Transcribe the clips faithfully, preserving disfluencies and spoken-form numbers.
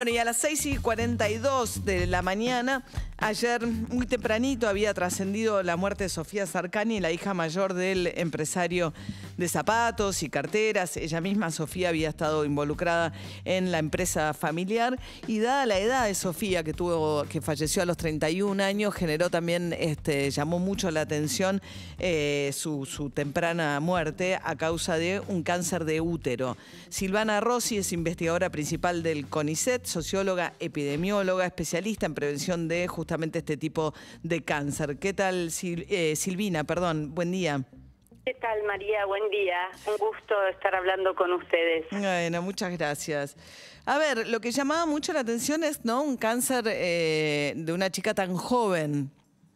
Bueno, y a las seis y cuarenta y dos de la mañana, ayer muy tempranito, había trascendido la muerte de Sofía Zarcani, la hija mayor del empresario de zapatos y carteras. Ella misma, Sofía, había estado involucrada en la empresa familiar. Y dada la edad de Sofía, que tuvo, que falleció a los treinta y un años, generó también, este, llamó mucho la atención eh, su, su temprana muerte a causa de un cáncer de útero. Silvana Rossi es investigadora principal del CONICET, socióloga, epidemióloga, especialista en prevención de justamente este tipo de cáncer. ¿Qué tal, Sil eh, Silvina? Perdón, buen día. ¿Qué tal, María? Buen día. Un gusto estar hablando con ustedes. Bueno, muchas gracias. A ver, lo que llamaba mucho la atención es, ¿no?, un cáncer eh, de una chica tan joven.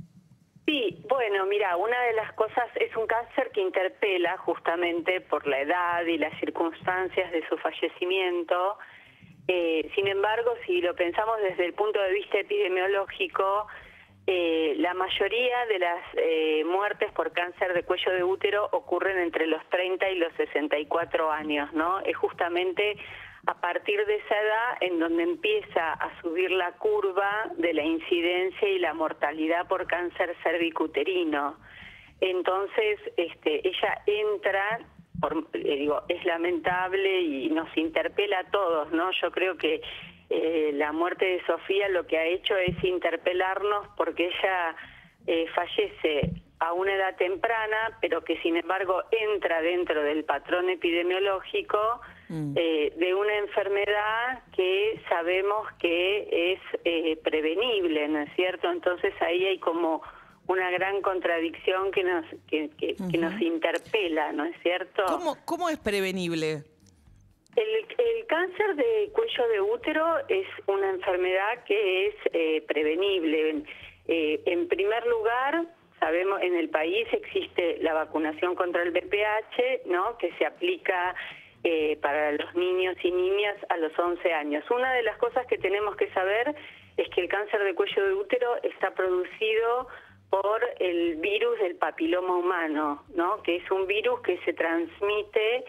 Sí, bueno, mira, una de las cosas es un cáncer que interpela justamente por la edad y las circunstancias de su fallecimiento. Eh, sin embargo, si lo pensamos desde el punto de vista epidemiológico, eh, la mayoría de las eh, muertes por cáncer de cuello de útero ocurren entre los treinta y los sesenta y cuatro años, ¿no? Es justamente a partir de esa edad en donde empieza a subir la curva de la incidencia y la mortalidad por cáncer cervicuterino. Entonces, este, ella entra, por, eh, digo, es lamentable y nos interpela a todos, ¿no? Yo creo que eh, la muerte de Sofía lo que ha hecho es interpelarnos porque ella eh, fallece a una edad temprana, pero que sin embargo entra dentro del patrón epidemiológico mm. eh, de una enfermedad que sabemos que es eh, prevenible, ¿no es cierto? Entonces ahí hay como una gran contradicción que nos que, que, uh-huh. que nos interpela, ¿no es cierto? ¿Cómo, cómo es prevenible? El, el cáncer de cuello de útero es una enfermedad que es eh, prevenible. Eh, en primer lugar, sabemos, en el país existe la vacunación contra el V P H, ¿no?, que se aplica eh, para los niños y niñas a los once años. Una de las cosas que tenemos que saber es que el cáncer de cuello de útero está producido por el virus del papiloma humano, ¿no?, que es un virus que se transmite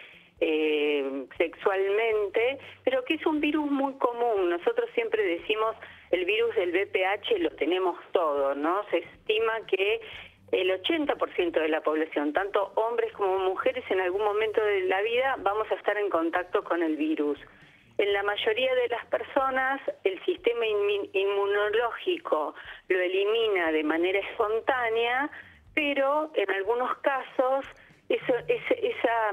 eh, sexualmente, pero que es un virus muy común. Nosotros siempre decimos el virus del V P H lo tenemos todo, ¿no? Se estima que el ochenta por ciento de la población, tanto hombres como mujeres, en algún momento de la vida vamos a estar en contacto con el virus. En la mayoría de las personas, el sistema inmunológico lo elimina de manera espontánea, pero en algunos casos eso, ese, esa,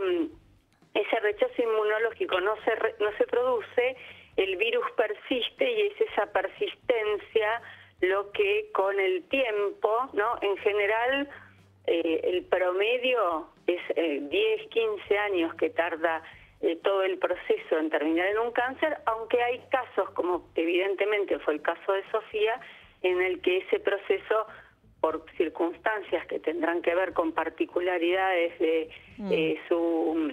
ese rechazo inmunológico no se, no se produce, el virus persiste y es esa persistencia lo que con el tiempo, ¿no? En general, eh, el promedio es eh, diez, quince años que tarda eh, todo el proceso en terminar en un cáncer, aunque hay casos, como evidentemente fue el caso de Sofía, en el que ese proceso, por circunstancias que tendrán que ver con particularidades de mm. eh, su,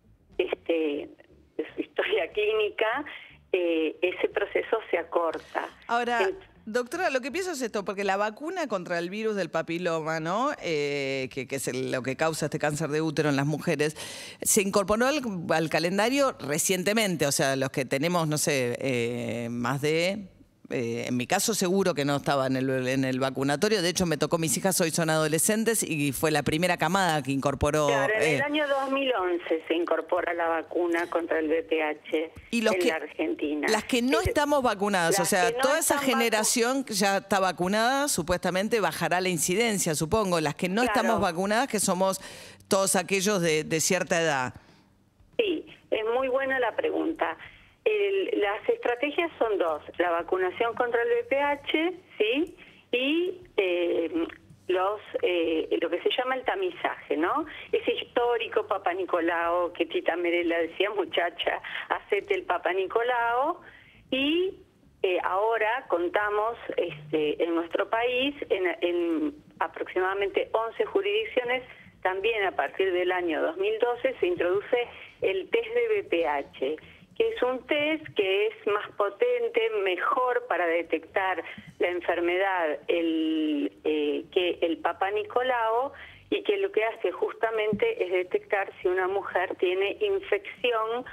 este, de su historia clínica, eh, ese proceso se acorta. Ahora, el, doctora, lo que pienso es esto, porque la vacuna contra el virus del papiloma, ¿no?, eh, que, que es el, lo que causa este cáncer de útero en las mujeres, se incorporó al, al calendario recientemente. O sea, los que tenemos, no sé, eh, más de... Eh, en mi caso seguro que no estaba en el, en el vacunatorio. De hecho, me tocó, mis hijas hoy son adolescentes y fue la primera camada que incorporó. Claro, en eh, el año dos mil once se incorpora la vacuna contra el V P H y los en que, la Argentina. Las que no estamos vacunadas, o sea, no toda esa generación que ya está vacunada, supuestamente bajará la incidencia, supongo. Las que no claro. estamos vacunadas, que somos todos aquellos de, de cierta edad. Sí, es muy buena la pregunta. El, las estrategias son dos: la vacunación contra el V P H, ¿sí?, y eh, los eh, lo que se llama el tamizaje, ¿no? Ese histórico Papa Nicolau que Tita Merela decía, muchacha, hacete el Papa Nicolau. Y eh, ahora contamos este, en nuestro país, en, en aproximadamente once jurisdicciones, también a partir del año dos mil doce se introduce el test de V P H, que es un test que es más potente, mejor para detectar la enfermedad el, eh, que el Papa Nicolau, y que lo que hace justamente es detectar si una mujer tiene infección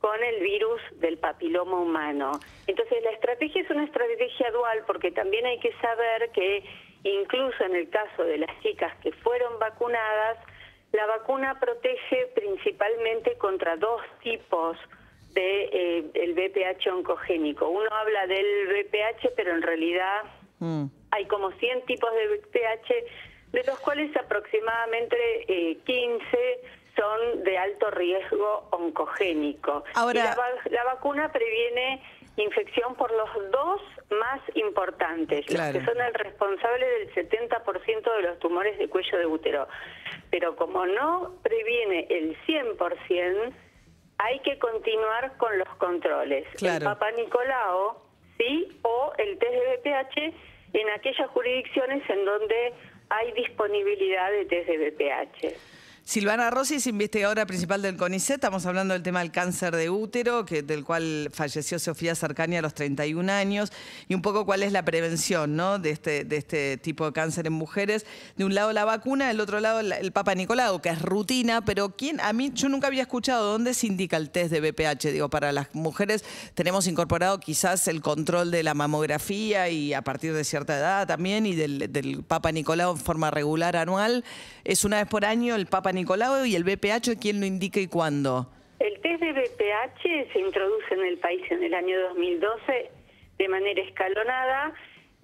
con el virus del papiloma humano. Entonces la estrategia es una estrategia dual, porque también hay que saber que incluso en el caso de las chicas que fueron vacunadas, la vacuna protege principalmente contra dos tipos de eh, el V P H oncogénico. Uno habla del V P H, pero en realidad mm. hay como cien tipos de V P H, de los cuales aproximadamente eh, quince son de alto riesgo oncogénico. Ahora, y la, la vacuna previene infección por los dos más importantes, claro, los que son el responsable del setenta por ciento de los tumores de cuello de útero. Pero como no previene el cien por ciento, hay que continuar con los controles. Claro. El Papa Nicolau, sí, o el test de V P H en aquellas jurisdicciones en donde hay disponibilidad de test de V P H. Silvana Rossi es investigadora principal del CONICET. Estamos hablando del tema del cáncer de útero, que, del cual falleció Sofía Sarcani a los treinta y un años, y un poco cuál es la prevención, ¿no?, de este, de este tipo de cáncer en mujeres. De un lado la vacuna, del otro lado el, el Papa Nicolau, que es rutina, pero ¿quién? A mí yo nunca había escuchado dónde se indica el test de V P H. Digo, para las mujeres tenemos incorporado quizás el control de la mamografía y a partir de cierta edad también, y del, del Papa Nicolau en forma regular anual. Es una vez por año el Papa Nicolau, y el V P H, ¿quién lo indica y cuándo? El test de V P H se introduce en el país en el año dos mil doce de manera escalonada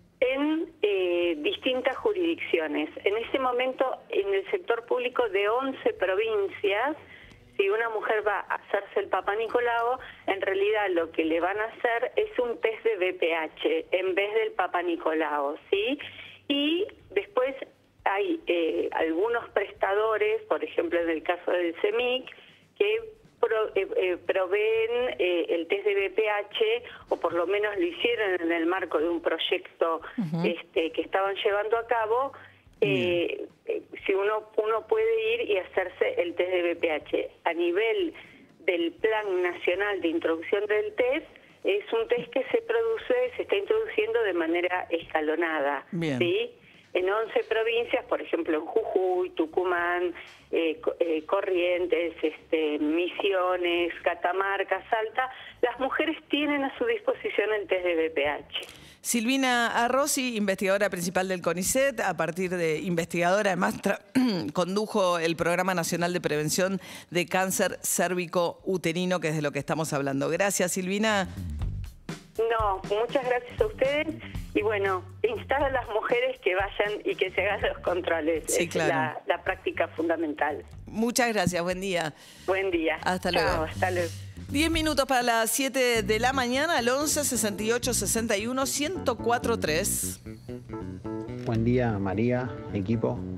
en eh, distintas jurisdicciones. En ese momento, en el sector público de once provincias, si una mujer va a hacerse el Papa Nicolau, en realidad lo que le van a hacer es un test de V P H en vez del Papa Nicolau, ¿sí? Y después hay eh, algunos prestadores, por ejemplo en el caso del CEMIC, que pro, eh, eh, proveen eh, el test de V P H, o por lo menos lo hicieron en el marco de un proyecto uh-huh. este, que estaban llevando a cabo. Eh, uh-huh. eh, si uno, uno puede ir y hacerse el test de V P H. A nivel del Plan Nacional de Introducción del Test, es un test que se produce, se está introduciendo de manera escalonada. Bien. ¿Sí? En once provincias, por ejemplo en Jujuy, Tucumán, eh, eh, Corrientes, este, Misiones, Catamarca, Salta, las mujeres tienen a su disposición el test de V P H. Silvina Rossi, investigadora principal del CONICET, a partir de investigadora, además condujo el Programa Nacional de Prevención de Cáncer Cérvico-Uterino, que es de lo que estamos hablando. Gracias, Silvina. No, muchas gracias a ustedes. Y bueno, instar a las mujeres que vayan y que se hagan los controles. Sí, es claro. la, la práctica fundamental. Muchas gracias, buen día. Buen día. Hasta luego. Chao, hasta luego. Diez minutos para las siete de la mañana, al once, sesenta y ocho, sesenta y uno, ciento cuatro tres. Buen día, María, equipo.